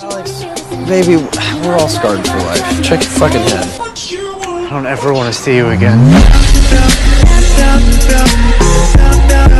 Alex, baby, we're all scarred for life. Check your fucking head. I don't ever want to see you again.